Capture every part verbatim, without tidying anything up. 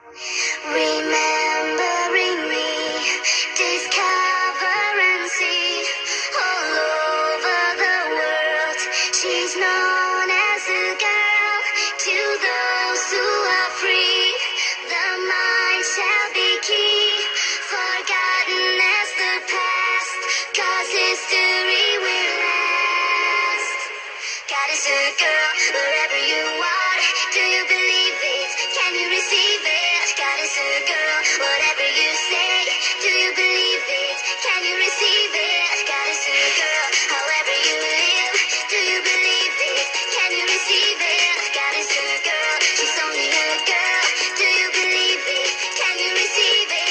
Remembering me, discover and see all over the world. She's known as a girl to those who are free. The mind shall be key, forgotten as the past, 'cause history will last. God is a girl, wherever you are. Do you believe it? Can you receive it? God is a girl, whatever you say. Do you believe it? Can you receive it? God is a girl, however you live. Do you believe it? Can you receive it? God is a girl, she's only a girl. Do you believe it? Can you receive it?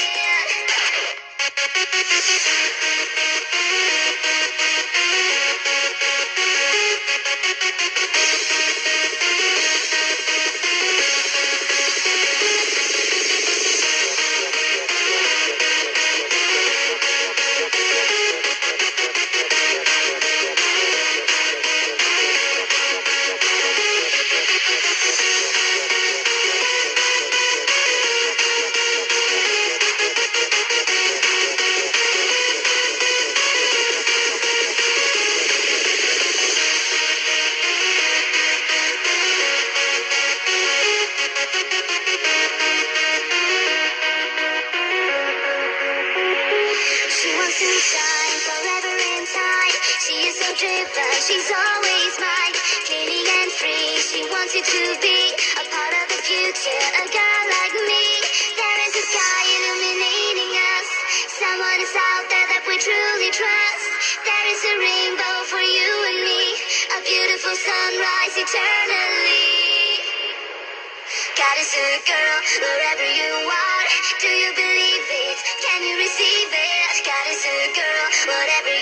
She wants to shine forever in time. She is so driven, she's always mine. Cleaning and free, she wants you to be a part of the future, a girl like me. There is a sky illuminating us. Someone is out there that we truly trust. There is a rainbow for you and me, a beautiful sunrise eternally. God is a girl, wherever you are. Do you believe it? Can you receive it? God is a girl, whatever